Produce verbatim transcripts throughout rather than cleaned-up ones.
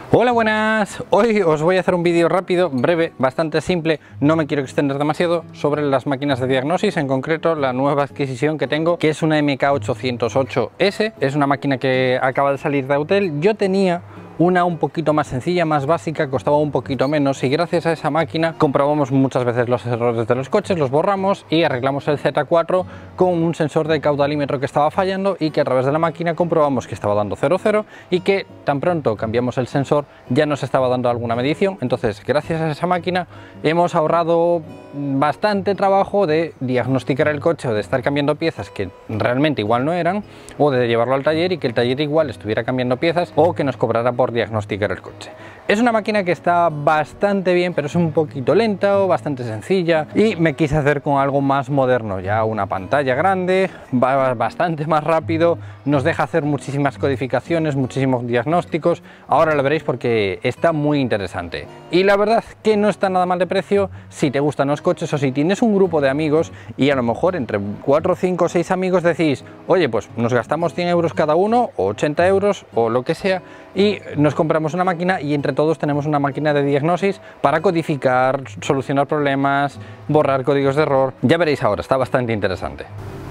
Hola, buenas. Hoy os voy a hacer un vídeo rápido, breve, bastante simple. No me quiero extender demasiado sobre las máquinas de diagnosis, en concreto la nueva adquisición que tengo, que es una M K ochocientos ocho S. Es una máquina que acaba de salir de Autel. Yo tenía una un poquito más sencilla, más básica, costaba un poquito menos, y gracias a esa máquina comprobamos muchas veces los errores de los coches, los borramos y arreglamos el Z cuatro con un sensor de caudalímetro que estaba fallando, y que a través de la máquina comprobamos que estaba dando cero cero y que tan pronto cambiamos el sensor ya nos estaba dando alguna medición. Entonces, gracias a esa máquina hemos ahorrado bastante trabajo de diagnosticar el coche o de estar cambiando piezas que realmente igual no eran, o de llevarlo al taller y que el taller igual estuviera cambiando piezas o que nos cobrara por diagnosticar el coche. Es una máquina que está bastante bien, pero es un poquito lenta o bastante sencilla, y me quise hacer con algo más moderno, ya una pantalla grande, va bastante más rápido, nos deja hacer muchísimas codificaciones, muchísimos diagnósticos. Ahora lo veréis porque está muy interesante, y la verdad que no está nada mal de precio si te gustan los coches, o si tienes un grupo de amigos y a lo mejor entre cuatro, cinco o seis amigos decís, oye, pues nos gastamos cien euros cada uno o ochenta euros o lo que sea y nos compramos una máquina, y entre todos tenemos una máquina de diagnosis para codificar, solucionar problemas, borrar códigos de error. Ya veréis ahora, está bastante interesante.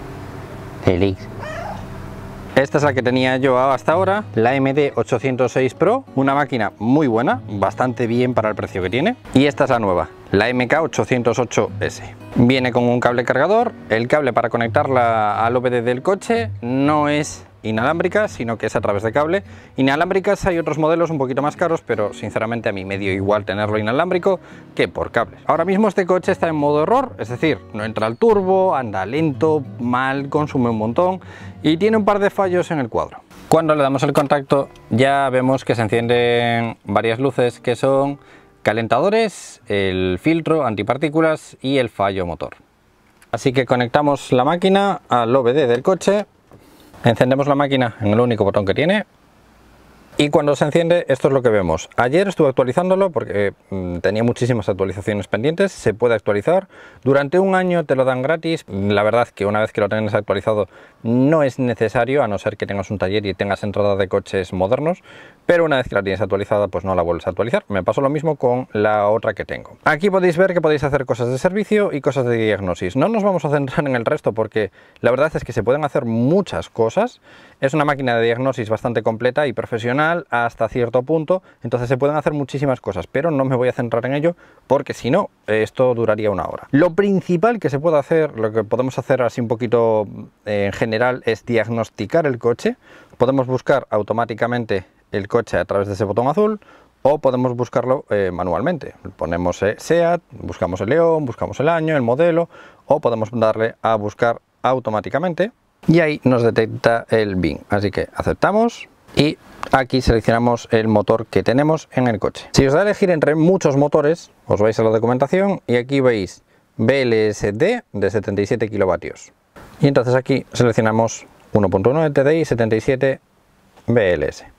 Feliz. Esta es la que tenía yo hasta ahora, la M D ochocientos seis Pro, una máquina muy buena, bastante bien para el precio que tiene. Y esta es la nueva, la M K ochocientos ocho S. Viene con un cable cargador. El cable para conectarla al O B D del coche no es inalámbrica, sino que es a través de cable. Inalámbricas hay otros modelos un poquito más caros, pero sinceramente a mí me dio igual tenerlo inalámbrico que por cable. Ahora mismo este coche está en modo error, es decir, no entra el turbo, anda lento, mal, consume un montón y tiene un par de fallos en el cuadro. Cuando le damos el contacto ya vemos que se encienden varias luces, que son calentadores, el filtro antipartículas y el fallo motor. Así que conectamos la máquina al O B D del coche. Encendemos la máquina en el único botón que tiene, y cuando se enciende esto es lo que vemos. Ayer estuve actualizándolo porque mmm, tenía muchísimas actualizaciones pendientes. Se puede actualizar, durante un año te lo dan gratis. La verdad que una vez que lo tengas actualizado no es necesario, a no ser que tengas un taller y tengas entrada de coches modernos, pero una vez que la tienes actualizada pues no la vuelves a actualizar. Me pasó lo mismo con la otra que tengo. Aquí podéis ver que podéis hacer cosas de servicio y cosas de diagnosis. No nos vamos a centrar en el resto porque la verdad es que se pueden hacer muchas cosas. Es una máquina de diagnosis bastante completa y profesional hasta cierto punto, entonces se pueden hacer muchísimas cosas, pero no me voy a centrar en ello porque si no, esto duraría una hora. Lo principal que se puede hacer, lo que podemos hacer así un poquito eh, en general, es diagnosticar el coche. Podemos buscar automáticamente el coche a través de ese botón azul, o podemos buscarlo eh, manualmente. Ponemos eh, SEAT, buscamos el León, buscamos el año, el modelo, o podemos darle a buscar automáticamente y ahí nos detecta el B I N. Así que aceptamos y aquí seleccionamos el motor que tenemos en el coche. Si os da a elegir entre muchos motores, os vais a la documentación y aquí veis B L S D de setenta y siete kilovatios. Y entonces aquí seleccionamos uno punto nueve T D I setenta y siete B L S.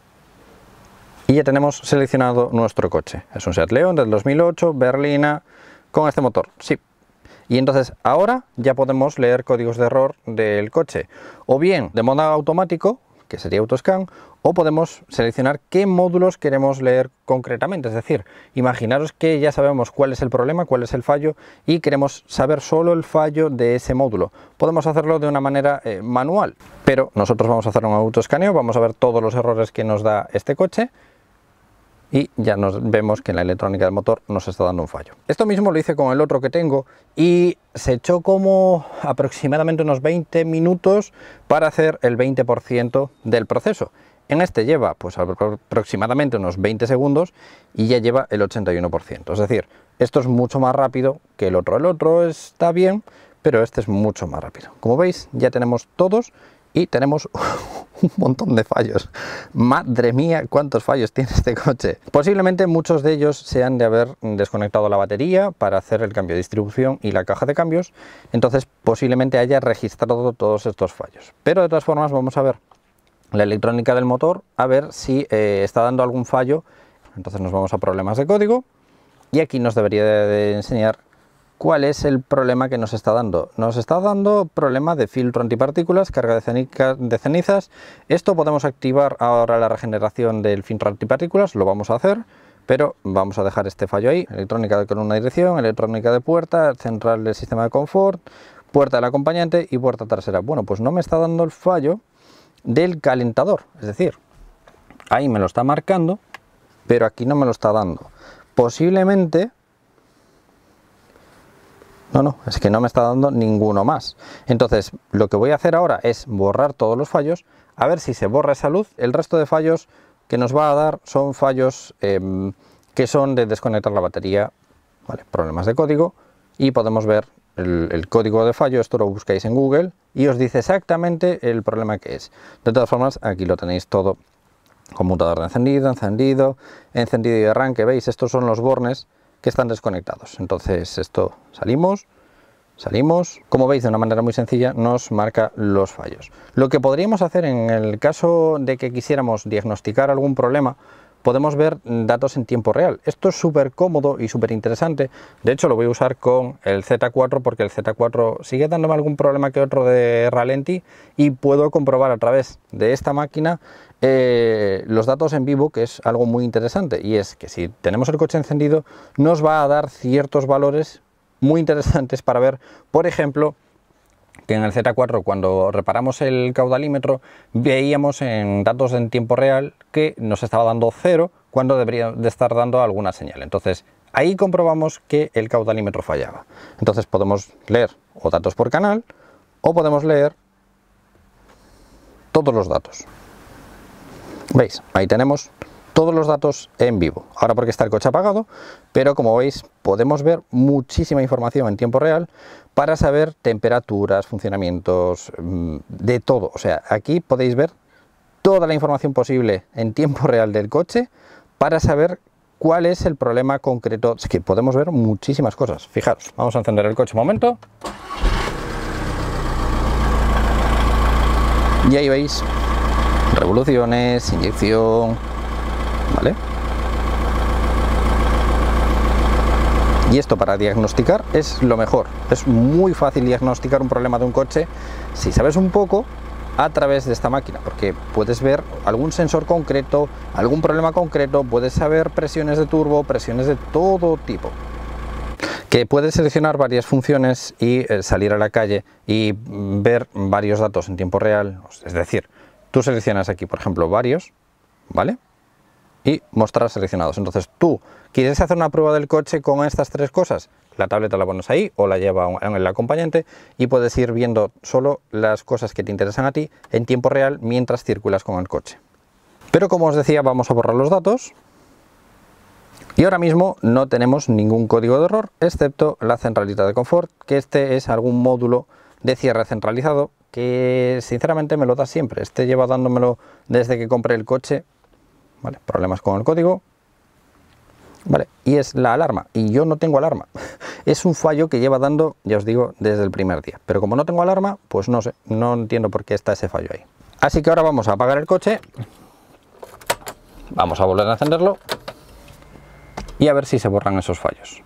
Y ya tenemos seleccionado nuestro coche. Es un SEAT León del dos mil ocho, berlina, con este motor. Sí. Y entonces ahora ya podemos leer códigos de error del coche, o bien de modo automático, que sería AutoScan, o podemos seleccionar qué módulos queremos leer concretamente. Es decir, imaginaros que ya sabemos cuál es el problema, cuál es el fallo, y queremos saber solo el fallo de ese módulo. Podemos hacerlo de una manera eh, manual, pero nosotros vamos a hacer un autoescaneo, vamos a ver todos los errores que nos da este coche, y ya nos vemos que en la electrónica del motor nos está dando un fallo. Esto mismo lo hice con el otro que tengo y se echó como aproximadamente unos veinte minutos para hacer el veinte por ciento del proceso. En este lleva pues aproximadamente unos veinte segundos y ya lleva el ochenta y uno por ciento. Es decir, esto es mucho más rápido que el otro. El otro está bien, pero este es mucho más rápido. Como veis, ya tenemos todos y tenemos un montón de fallos. Madre mía, cuántos fallos tiene este coche. Posiblemente muchos de ellos sean de haber desconectado la batería para hacer el cambio de distribución y la caja de cambios. Entonces posiblemente haya registrado todos estos fallos. Pero de todas formas vamos a ver la electrónica del motor, a ver si eh, está dando algún fallo. Entonces nos vamos a problemas de código y aquí nos debería de enseñar cuál es el problema que nos está dando. Nos está dando problema de filtro antipartículas, carga de, cenica, de cenizas. Esto podemos activar ahora la regeneración del filtro antipartículas, lo vamos a hacer, pero vamos a dejar este fallo ahí. Electrónica de columna de dirección, electrónica de puerta, central del sistema de confort, puerta del acompañante y puerta trasera. Bueno, pues no me está dando el fallo del calentador, es decir, ahí me lo está marcando, pero aquí no me lo está dando. Posiblemente... No, no, es que no me está dando ninguno más. Entonces, lo que voy a hacer ahora es borrar todos los fallos, a ver si se borra esa luz. El resto de fallos que nos va a dar son fallos eh, que son de desconectar la batería, ¿vale? Problemas de código, y podemos ver el, el código de fallo. Esto lo buscáis en Google y os dice exactamente el problema que es. De todas formas, aquí lo tenéis todo. Conmutador de encendido, encendido, encendido y arranque. ¿Veis? Estos son los bornes que están desconectados. Entonces esto salimos, salimos, como veis de una manera muy sencilla nos marca los fallos. Lo que podríamos hacer en el caso de que quisiéramos diagnosticar algún problema, podemos ver datos en tiempo real. Esto es súper cómodo y súper interesante. De hecho lo voy a usar con el Z cuatro porque el Z cuatro sigue dándome algún problema que otro de ralentí y puedo comprobar a través de esta máquina eh, los datos en vivo, que es algo muy interesante, y es que si tenemos el coche encendido nos va a dar ciertos valores muy interesantes para ver, por ejemplo, que en el Z cuatro cuando reparamos el caudalímetro veíamos en datos en tiempo real que nos estaba dando cero cuando debería de estar dando alguna señal. Entonces ahí comprobamos que el caudalímetro fallaba. Entonces podemos leer o datos por canal o podemos leer todos los datos. ¿Veis? Ahí tenemos todos los datos en vivo. Ahora porque está el coche apagado, pero como veis podemos ver muchísima información en tiempo real para saber temperaturas, funcionamientos, de todo. O sea, aquí podéis ver toda la información posible en tiempo real del coche para saber cuál es el problema concreto. Es que podemos ver muchísimas cosas. Fijaros, vamos a encender el coche un momento. Y ahí veis revoluciones, inyección, ¿vale? Y esto para diagnosticar es lo mejor. Es muy fácil diagnosticar un problema de un coche si sabes un poco a través de esta máquina, porque puedes ver algún sensor concreto, algún problema concreto, puedes saber presiones de turbo, presiones de todo tipo. Que puedes seleccionar varias funciones y eh, salir a la calle y ver varios datos en tiempo real. Es decir, tú seleccionas aquí, por ejemplo, varios, ¿vale? Y mostrar seleccionados. Entonces tú quieres hacer una prueba del coche con estas tres cosas, la tableta la pones ahí o la lleva en el acompañante y puedes ir viendo solo las cosas que te interesan a ti en tiempo real mientras circulas con el coche. Pero como os decía, vamos a borrar los datos y ahora mismo no tenemos ningún código de error excepto la centralita de confort, que este es algún módulo de cierre centralizado que sinceramente me lo da siempre. Este lleva dándomelo desde que compré el coche. Vale, problemas con el código, vale, y es la alarma, y yo no tengo alarma. Es un fallo que lleva dando, ya os digo, desde el primer día, pero como no tengo alarma, pues no sé, no entiendo por qué está ese fallo ahí. Así que ahora vamos a apagar el coche, vamos a volver a encenderlo y a ver si se borran esos fallos.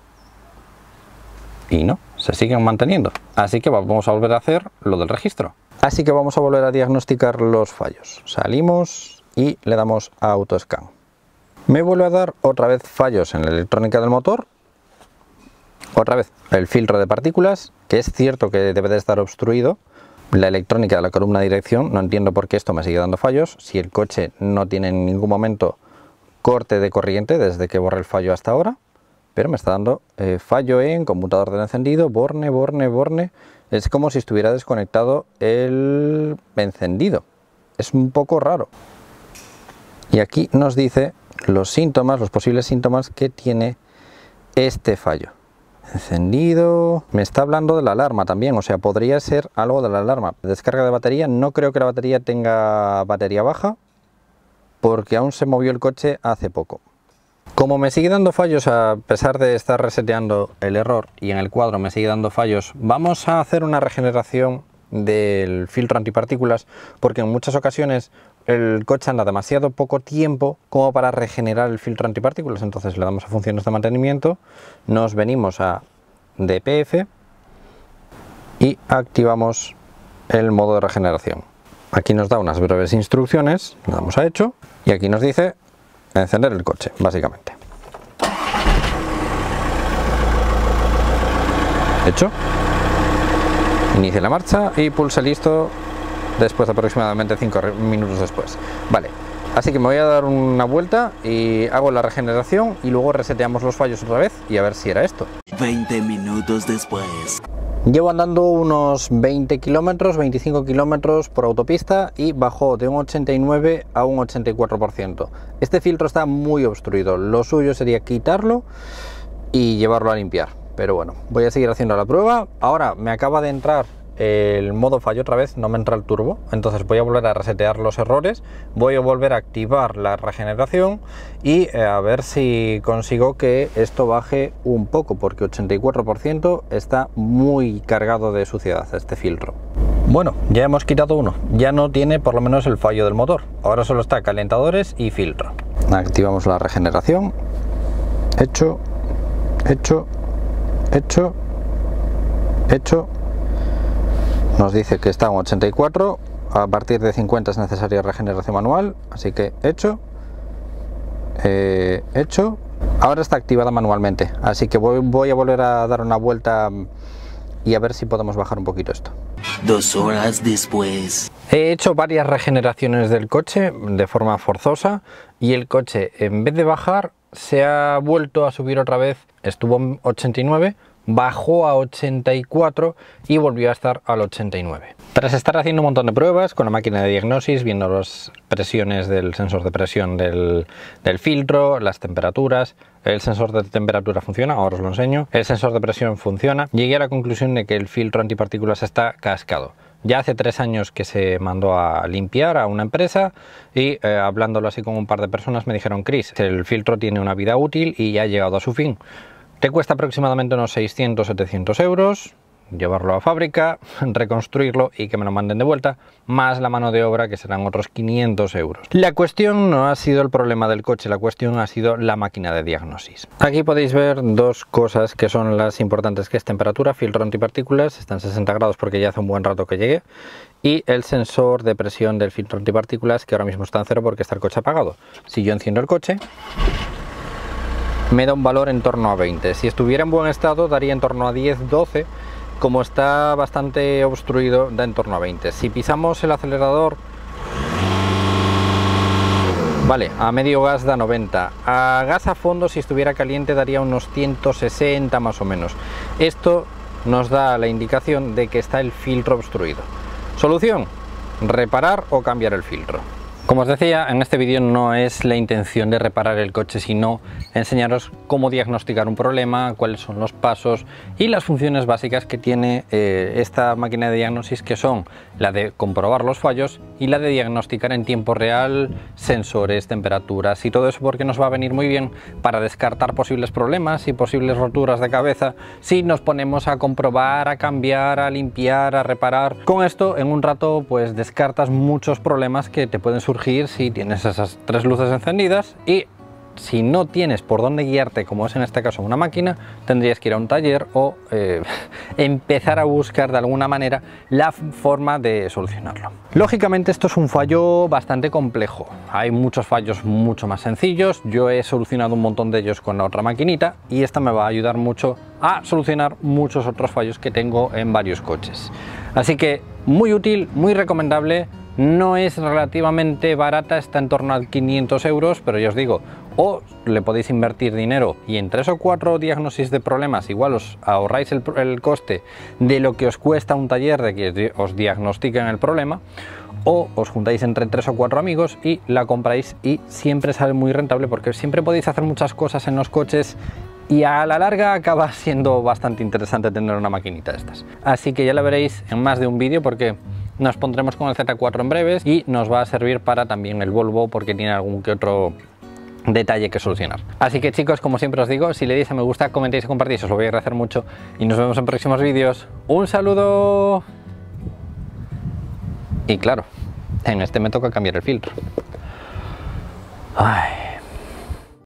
Y no, se siguen manteniendo, así que vamos a volver a hacer lo del registro. Así que vamos a volver a diagnosticar los fallos. Salimos y le damos a AutoScan. Me vuelve a dar otra vez fallos en la electrónica del motor, otra vez el filtro de partículas, que es cierto que debe de estar obstruido, la electrónica de la columna de dirección, no entiendo por qué esto me sigue dando fallos, si el coche no tiene en ningún momento corte de corriente desde que borré el fallo hasta ahora, pero me está dando eh, fallo en conmutador del encendido, borne, borne, borne, es como si estuviera desconectado el encendido, es un poco raro. Y aquí nos dice los síntomas, los posibles síntomas que tiene este fallo. Encendido, me está hablando de la alarma también, o sea, podría ser algo de la alarma. Descarga de batería, no creo que la batería tenga batería baja, porque aún se movió el coche hace poco. Como me sigue dando fallos a pesar de estar reseteando el error y en el cuadro me sigue dando fallos, vamos a hacer una regeneración del filtro antipartículas, porque en muchas ocasiones el coche anda demasiado poco tiempo como para regenerar el filtro antipartículas. Entonces le damos a funciones de mantenimiento, nos venimos a D P F y activamos el modo de regeneración. Aquí nos da unas breves instrucciones, le damos a hecho y aquí nos dice encender el coche, básicamente. Hecho. Inicia la marcha y pulsa listo después de aproximadamente cinco minutos después. Vale, así que me voy a dar una vuelta y hago la regeneración y luego reseteamos los fallos otra vez y a ver si era esto. veinte minutos después. Llevo andando unos veinte kilómetros, veinticinco kilómetros por autopista y bajó de un ochenta y nueve a un ochenta y cuatro por ciento. Este filtro está muy obstruido, lo suyo sería quitarlo y llevarlo a limpiar. Pero bueno, voy a seguir haciendo la prueba. Ahora me acaba de entrar el modo fallo otra vez, no me entra el turbo, entonces voy a volver a resetear los errores, voy a volver a activar la regeneración y eh, a ver si consigo que esto baje un poco, porque ochenta y cuatro por ciento está muy cargado de suciedad este filtro. Bueno, ya hemos quitado uno, ya no tiene por lo menos el fallo del motor, ahora solo está calentadores y filtro. Activamos la regeneración, hecho, hecho, hecho, hecho. Nos dice que está en ochenta y cuatro, a partir de cincuenta es necesaria regeneración manual, así que hecho, eh, hecho. Ahora está activada manualmente, así que voy, voy a volver a dar una vuelta y a ver si podemos bajar un poquito esto. Dos horas después. He hecho varias regeneraciones del coche de forma forzosa y el coche, en vez de bajar, se ha vuelto a subir otra vez. Estuvo en ochenta y nueve, bajó a ochenta y cuatro y volvió a estar al ochenta y nueve. Tras estar haciendo un montón de pruebas con la máquina de diagnosis, viendo las presiones del sensor de presión del, del filtro, las temperaturas, el sensor de temperatura funciona, ahora os lo enseño, el sensor de presión funciona, llegué a la conclusión de que el filtro antipartículas está cascado. Ya hace tres años que se mandó a limpiar a una empresa y eh, hablándolo así con un par de personas me dijeron: Chris, el filtro tiene una vida útil y ya ha llegado a su fin. Te cuesta aproximadamente unos seiscientos setecientos euros llevarlo a fábrica, reconstruirlo y que me lo manden de vuelta, más la mano de obra, que serán otros quinientos euros. La cuestión no ha sido el problema del coche, la cuestión ha sido la máquina de diagnosis. Aquí podéis ver dos cosas que son las importantes, que es temperatura, filtro antipartículas, está en sesenta grados porque ya hace un buen rato que llegué, y el sensor de presión del filtro antipartículas, que ahora mismo está en cero porque está el coche apagado. Si yo enciendo el coche, me da un valor en torno a veinte. Si estuviera en buen estado daría en torno a diez, doce. Como está bastante obstruido, da en torno a veinte. Si pisamos el acelerador, vale, a medio gas da noventa. A gas a fondo, si estuviera caliente, daría unos ciento sesenta más o menos. Esto nos da la indicación de que está el filtro obstruido. Solución: reparar o cambiar el filtro. Como os decía, en este vídeo no es la intención de reparar el coche, sino enseñaros cómo diagnosticar un problema, cuáles son los pasos y las funciones básicas que tiene eh, esta máquina de diagnosis, que son la de comprobar los fallos y la de diagnosticar en tiempo real sensores, temperaturas y todo eso, porque nos va a venir muy bien para descartar posibles problemas y posibles roturas de cabeza si nos ponemos a comprobar, a cambiar, a limpiar, a reparar. Con esto, en un rato, pues descartas muchos problemas que te pueden surgir si tienes esas tres luces encendidas, y si no tienes por dónde guiarte, como es en este caso una máquina, tendrías que ir a un taller o eh, empezar a buscar de alguna manera la forma de solucionarlo. Lógicamente esto es un fallo bastante complejo, hay muchos fallos mucho más sencillos, yo he solucionado un montón de ellos con la otra maquinita y esta me va a ayudar mucho a solucionar muchos otros fallos que tengo en varios coches. Así que muy útil, muy recomendable. No es relativamente barata, está en torno a quinientos euros, pero ya os digo, o le podéis invertir dinero y en tres o cuatro diagnosis de problemas igual os ahorráis el, el coste de lo que os cuesta un taller de que os diagnostiquen el problema, o os juntáis entre tres o cuatro amigos y la compráis y siempre sale muy rentable, porque siempre podéis hacer muchas cosas en los coches y a la larga acaba siendo bastante interesante tener una maquinita de estas. Así que ya la veréis en más de un vídeo, porque nos pondremos con el Z cuatro en breves y nos va a servir para también el Volvo, porque tiene algún que otro detalle que solucionar. Así que chicos, como siempre os digo, si le dais a me gusta, comentéis y compartís, os lo voy a agradecer mucho y nos vemos en próximos vídeos. ¡Un saludo! Y claro, en este me toca cambiar el filtro. Ay.